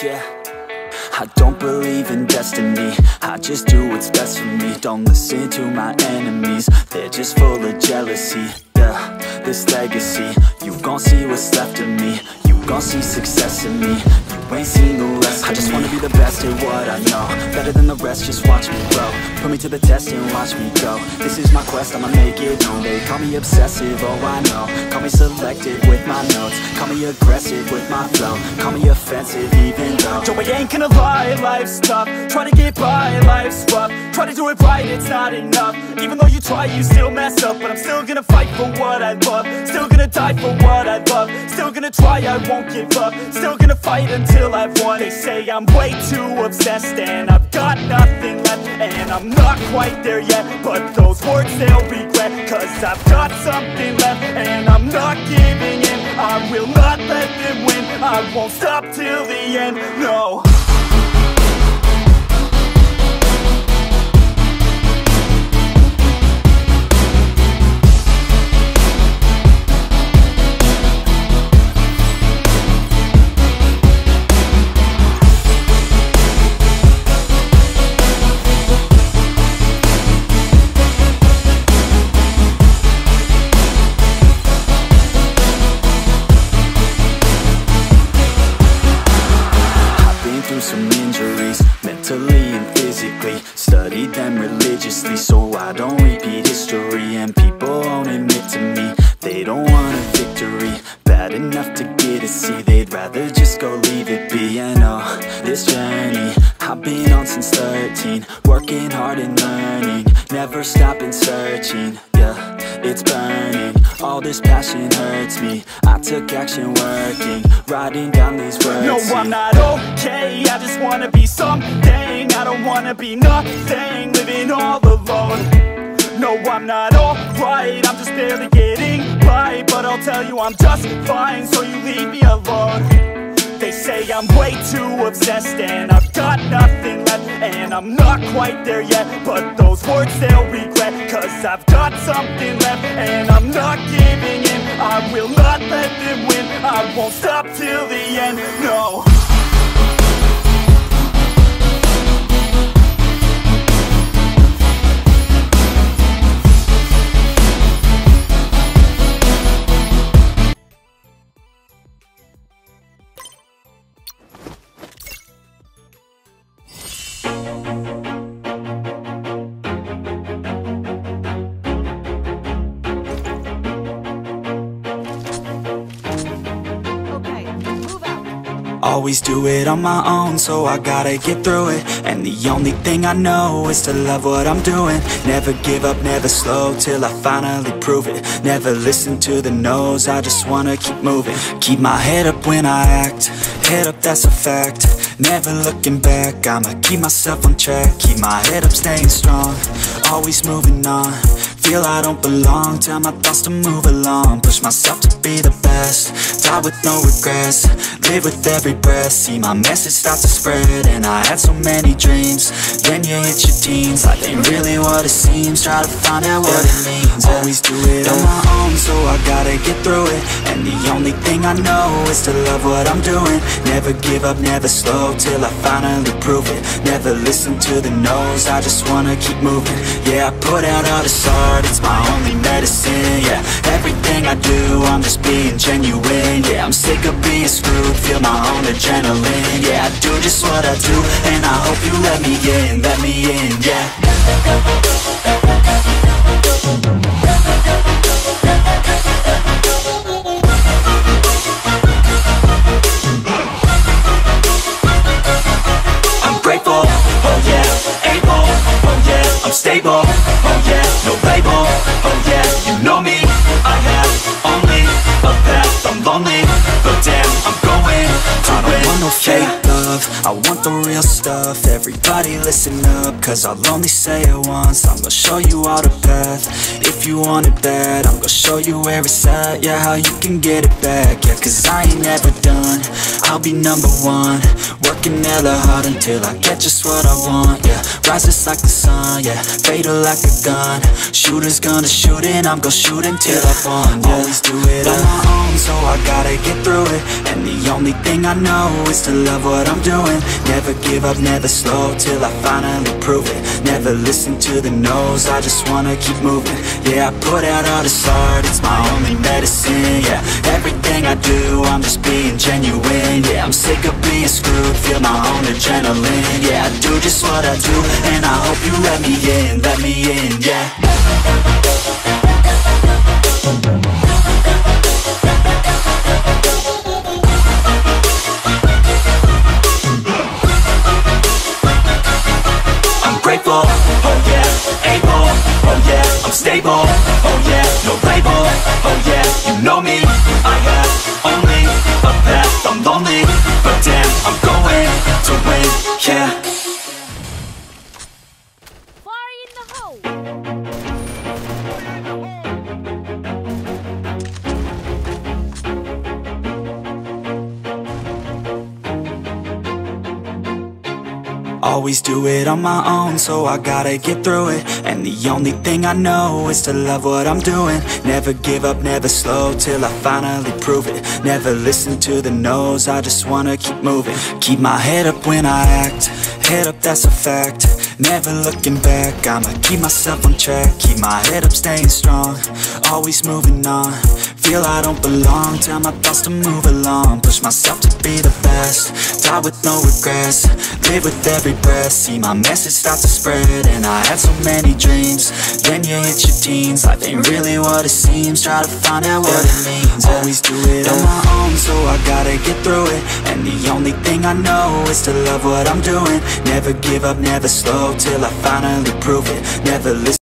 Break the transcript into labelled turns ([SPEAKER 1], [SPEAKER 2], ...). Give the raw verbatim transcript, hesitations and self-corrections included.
[SPEAKER 1] yeah. I don't believe in destiny, I just do what's best for me. Don't listen to my enemies, they're just full of jealousy. Yeah, this legacy, you gon' see what's left of me. You gon' see success in me, you ain't seen the rest of me. I just wanna be the best at what I know, better than the rest, just watch me grow. Put me to the test and watch me go. This is my quest, I'ma make it known. They call me obsessive, oh I know. Call me selective with my notes, call me aggressive with my flow, call me offensive even though Joe, I ain't gonna lie, life's tough. Try to get by, life's rough. Try to do it right, it's not enough. Even though you try, you still mess up. But I'm still gonna fight for what I love, still gonna die for what I love, still gonna try, I won't give up, still gonna fight until I've won. They say I'm way too obsessed and I've got nothing left, and I'm not quite there yet, but those words they'll regret, cause I've got something left and I'm not giving in. I will not let them win, I won't stop till the end, no. Some injuries, mentally and physically. Studied them religiously so I don't repeat history. And people won't admit to me they don't want a victory bad enough to get a C. They'd rather just go leave it be. And oh, this journey I've been on since thirteen, working hard and learning, never stopping searching. Yeah, it's burning, all this passion hurts me. I took action working, writing down these words. No, I'm not okay, I just wanna be something. I don't wanna be nothing, living all alone. No, I'm not alright, I'm just barely getting by. But I'll tell you I'm just fine, so you leave me alone. They say I'm way too obsessed and I've got nothing left, and I'm not quite there yet, but those words they'll regret, cause I've got something left and I'm not giving in. I will not let them win, I won't stop till the end, no. Always do it on my own, so I gotta get through it. And the only thing I know is to love what I'm doing. Never give up, never slow, till I finally prove it. Never listen to the no's, I just wanna keep moving. Keep my head up when I act, head up, that's a fact. Never looking back, I'ma keep myself on track. Keep my head up, staying strong, always moving on. Feel I don't belong, tell my thoughts to move along. Push myself to be the best, die with no regrets. Live with every breath, see my message start to spread. And I had so many dreams, then you hit your teens. Life ain't really what it seems, try to find out what it means. Always do it on my own, so I gotta get through it. And the only thing I know is to love what I'm doing. Never give up, never slow, till I finally prove it. Never listen to the no's, I just wanna keep moving. Yeah, I put out all this art, it's my only medicine. Yeah, everything I do, I'm just being genuine. Yeah, I'm sick of being screwed, feel my own adrenaline. Yeah, I do just what I do, and I hope you let me in, let me in, yeah. I'm grateful, oh yeah, able, oh yeah, I'm stable, oh yeah, no label, oh yeah, you know me, I have only a path, I'm lonely, but damn, I'm going to I don't want no fake love, I want the real stuff. Everybody listen up, cause I'll only say it once. I'm gonna show you all the path, if you want it bad. I'm gonna show you where it's at, yeah, how you can get it back. Yeah, cause I ain't never done, I'll be number one. Working hella hard until I get just what I want, yeah. Rises like the sun, yeah, fatal like a gun. Shooter's gonna shoot and I'm gonna shoot until I won, yeah. Always do it on my own, so I gotta get through it. And the only thing I know is to love what I'm doing. Never give up, never slow, till I finally prove it. Never listen to the no's, I just wanna keep moving. Yeah, I put out all this art, it's my only medicine. Yeah, everything I do, I'm just being genuine. Yeah, I'm sick of being screwed, feel my own adrenaline. Yeah, I do just what I do, and I hope you let me in, let me in, yeah. Grateful, oh yeah, able, oh yeah, I'm stable, oh yeah, no label, oh yeah, you know me, I have only a path, I'm lonely, but damn, I'm going to win, yeah.
[SPEAKER 2] Fire in the hole!
[SPEAKER 1] Always do it on my own, so I gotta get through it. And the only thing I know is to love what I'm doing. Never give up, never slow, till I finally prove it. Never listen to the no's, I just wanna keep moving. Keep my head up when I act, head up, that's a fact. Never looking back, I'ma keep myself on track. Keep my head up, staying strong, always moving on. Feel I don't belong, tell my thoughts to move along. Push myself to be the best, die with no regrets. Live with every breath, see my message start to spread. And I had so many dreams, then you hit your teens. Life ain't really what it seems, try to find out what it means. Always do it on my own, so I gotta get through it. And the only thing I know is to love what I'm doing. Never give up, never slow, till I finally prove it. Never listen